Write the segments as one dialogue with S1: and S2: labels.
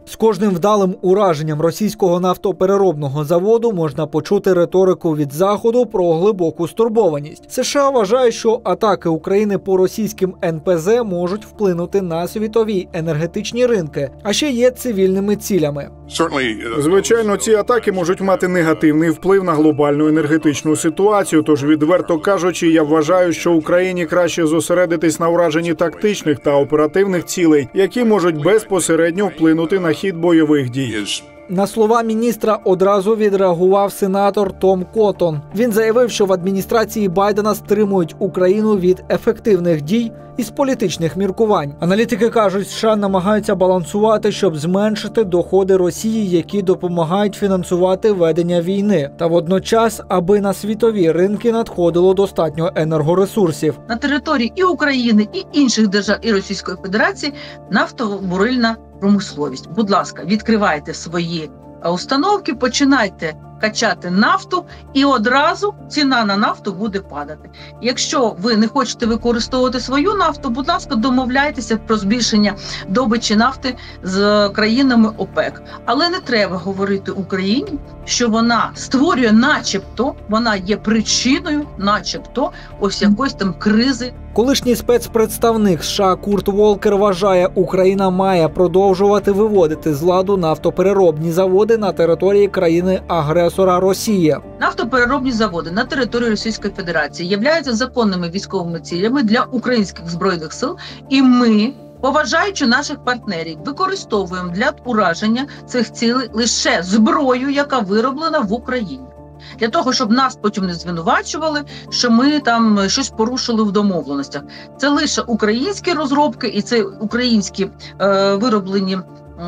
S1: З кожним вдалим ураженням російського нафтопереробного заводу можна почути риторику від Заходу про глибоку стурбованість. США вважає, що атаки України по російським НПЗ можуть вплинути на світові енергетичні ринки, а ще є цивільними цілями.
S2: Звичайно, ці атаки можуть мати негативний вплив на глобальну енергетичну ситуацію, тож, відверто кажучи, я вважаю, що Україні краще зосередитись на ураженні тактичних та оперативних цілей, які можуть безпосередньо вплинути на хід бойових дій.
S1: На слова міністра одразу відреагував сенатор Том Коттон. Він заявив, що в адміністрації Байдена стримують Україну від ефективних дій із політичних міркувань. Аналітики кажуть, США намагаються балансувати, щоб зменшити доходи Росії, які допомагають фінансувати ведення війни, та водночас, аби на світові ринки надходило достатньо енергоресурсів.
S3: На території і України, і інших держав, і Російської Федерації нафтобурильна промисловість. Будь ласка, відкривайте свої установки, починайте качати нафту, і одразу ціна на нафту буде падати. Якщо ви не хочете використовувати свою нафту, будь ласка, домовляйтеся про збільшення добичі нафти з країнами ОПЕК. Але не треба говорити Україні, що вона створює начебто, вона є причиною начебто ось якоїсь там кризи.
S1: Колишній спецпредставник США Курт Волкер вважає, Україна має продовжувати виводити з ладу нафтопереробні заводи на території країни-агресора Росія.
S3: Нафтопереробні заводи на території Російської Федерації являються законними військовими цілями для українських збройних сил, і ми, поважаючи наших партнерів, використовуємо для ураження цих цілей лише зброю, яка вироблена в Україні. Для того, щоб нас потім не звинувачували, що ми там щось порушили в домовленостях. Це лише українські розробки і це українські вироблені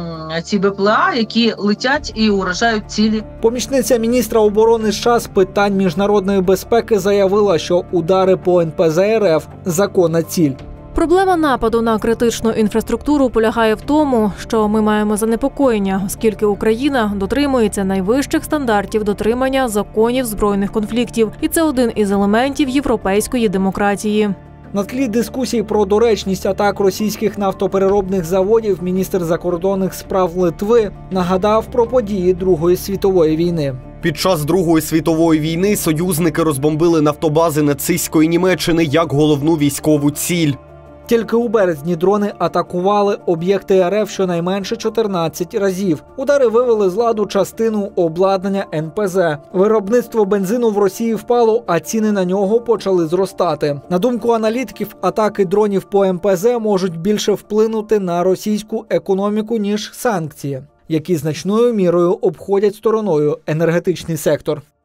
S3: ці БПЛА, які летять і уражають цілі.
S1: Помічниця міністра оборони США з питань міжнародної безпеки заявила, що удари по НПЗ РФ – законна ціль.
S4: Проблема нападу на критичну інфраструктуру полягає в тому, що ми маємо занепокоєння, оскільки Україна дотримується найвищих стандартів дотримання законів збройних конфліктів. І це один із елементів європейської демократії.
S1: На тлі дискусій про доречність атак російських нафтопереробних заводів міністр закордонних справ Литви нагадав про події Другої світової війни.
S5: Під час Другої світової війни союзники розбомбили нафтобази нацистської Німеччини як головну військову ціль.
S1: Тільки у березні дрони атакували об'єкти РФ щонайменше 14 разів. Удари вивели з ладу частину обладнання НПЗ. Виробництво бензину в Росії впало, а ціни на нього почали зростати. На думку аналітиків, атаки дронів по НПЗ можуть більше вплинути на російську економіку, ніж санкції, які значною мірою обходять стороною енергетичний сектор.